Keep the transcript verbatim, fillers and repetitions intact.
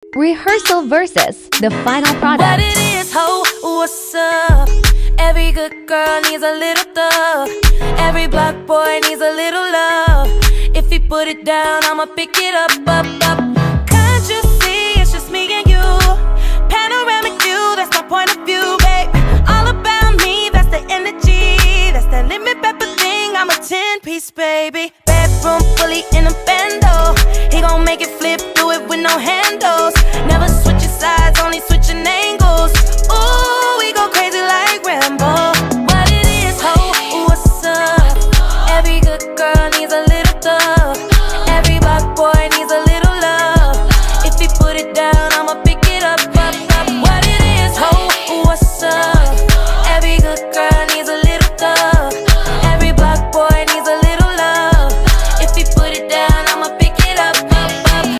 Rehearsal versus the final product. What it is, ho, what's up? Every good girl needs a little thug. Every black boy needs a little love. If he put it down, I'ma pick it up, up, up. Can't you see it's just me and you? Panoramic view, that's my point of view, babe. All about me, that's the energy. That's that lemon pepper thing, I'm a ten-piece, baby. Bedroom fully in a bando. He gon' make it flip, do it with no handles. Never switch your sides, only switch your name.